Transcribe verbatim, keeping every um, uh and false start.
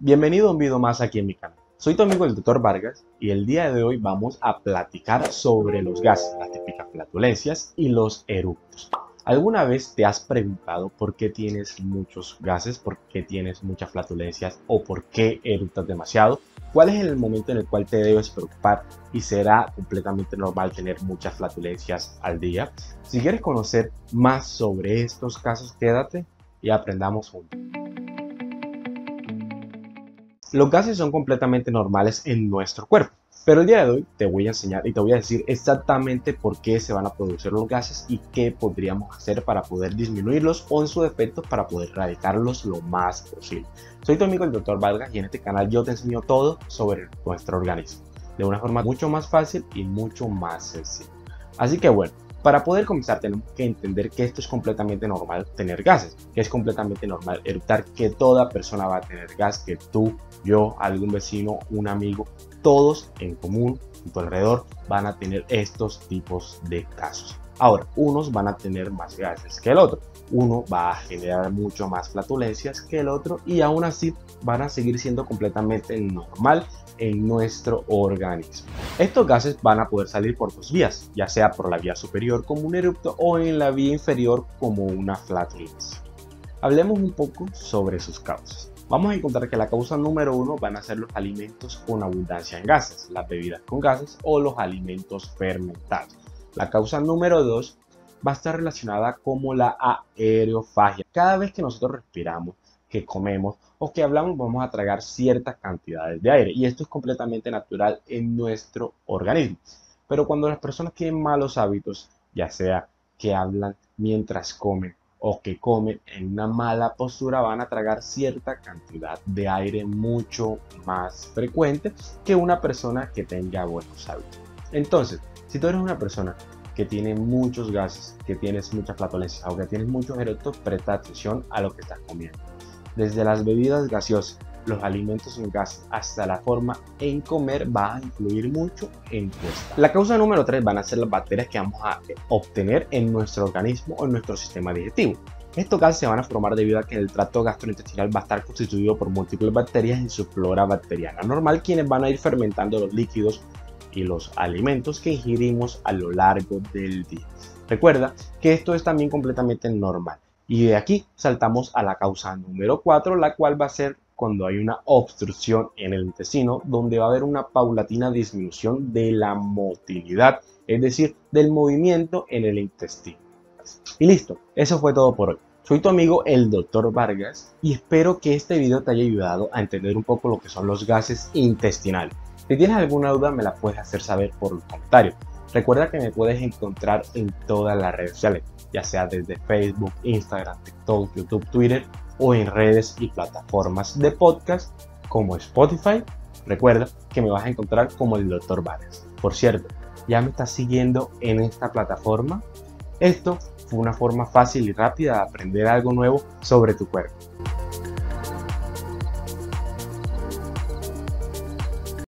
Bienvenido a un video más aquí en mi canal. Soy tu amigo el doctor Vargas y el día de hoy vamos a platicar sobre los gases, las típicas flatulencias y los eructos. ¿Alguna vez te has preguntado por qué tienes muchos gases, por qué tienes muchas flatulencias o por qué eructas demasiado? ¿Cuál es el momento en el cual te debes preocupar y será completamente normal tener muchas flatulencias al día? Si quieres conocer más sobre estos casos, quédate y aprendamos juntos. Los gases son completamente normales en nuestro cuerpo, pero el día de hoy te voy a enseñar y te voy a decir exactamente por qué se van a producir los gases y qué podríamos hacer para poder disminuirlos o en su defecto para poder erradicarlos lo más posible. Soy tu amigo el doctor Vargas y en este canal yo te enseño todo sobre nuestro organismo de una forma mucho más fácil y mucho más sencilla. Así que bueno, para poder comenzar tenemos que entender que esto es completamente normal tener gases, que es completamente normal eructar, que toda persona va a tener gas, que tú, yo, algún vecino, un amigo, todos en común, a tu alrededor, van a tener estos tipos de casos. Ahora, unos van a tener más gases que el otro, uno va a generar mucho más flatulencias que el otro y aún así van a seguir siendo completamente normal en nuestro organismo. Estos gases van a poder salir por dos vías, ya sea por la vía superior como un eructo o en la vía inferior como una flatulencia. Hablemos un poco sobre sus causas. Vamos a encontrar que la causa número uno van a ser los alimentos con abundancia en gases, las bebidas con gases o los alimentos fermentados. La causa número dos va a estar relacionada como la aerofagia. Cada vez que nosotros respiramos, que comemos o que hablamos, vamos a tragar ciertas cantidades de aire y esto es completamente natural en nuestro organismo. Pero cuando las personas tienen malos hábitos, ya sea que hablan mientras comen o que comen en una mala postura, van a tragar cierta cantidad de aire mucho más frecuente que una persona que tenga buenos hábitos. Entonces, si tú eres una persona que tiene muchos gases, que tienes muchas flatulencias o que tienes muchos eructos, presta atención a lo que estás comiendo. Desde las bebidas gaseosas, los alimentos en gas, hasta la forma en comer va a influir mucho en tu estado. La causa número tres van a ser las bacterias que vamos a obtener en nuestro organismo o en nuestro sistema digestivo. Estos gases se van a formar debido a que el tracto gastrointestinal va a estar constituido por múltiples bacterias en su flora bacteriana normal, quienes van a ir fermentando los líquidos y los alimentos que ingerimos a lo largo del día. Recuerda que esto es también completamente normal. Y de aquí saltamos a la causa número cuatro, la cual va a ser cuando hay una obstrucción en el intestino, donde va a haber una paulatina disminución de la motilidad, es decir, del movimiento en el intestino. Y listo, eso fue todo por hoy. Soy tu amigo el doctor Vargas y espero que este video te haya ayudado a entender un poco lo que son los gases intestinales. Si tienes alguna duda me la puedes hacer saber por los comentarios. Recuerda que me puedes encontrar en todas las redes sociales, ya sea desde Facebook, Instagram, TikTok, YouTube, Twitter o en redes y plataformas de podcast como Spotify. Recuerda que me vas a encontrar como el doctor Vargas. Por cierto, ¿ya me estás siguiendo en esta plataforma? Esto fue una forma fácil y rápida de aprender algo nuevo sobre tu cuerpo.